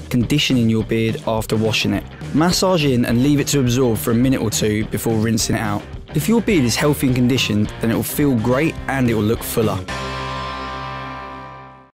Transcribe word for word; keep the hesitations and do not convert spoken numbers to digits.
conditioning your beard after washing it. Massage in and leave it to absorb for a minute or two before rinsing it out. If your beard is healthy and conditioned, then it will feel great and it will look fuller.